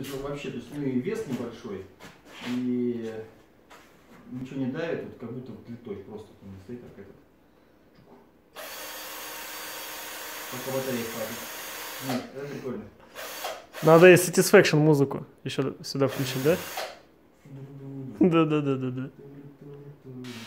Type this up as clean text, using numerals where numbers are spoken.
есть вообще, то есть, ну и вес небольшой, и ничего не давит, вот как будто вот литой просто там стоит как этот. Только батареи хватит. Нет, это прикольно. Надо и Satisfaction музыку еще сюда включить, да? Да.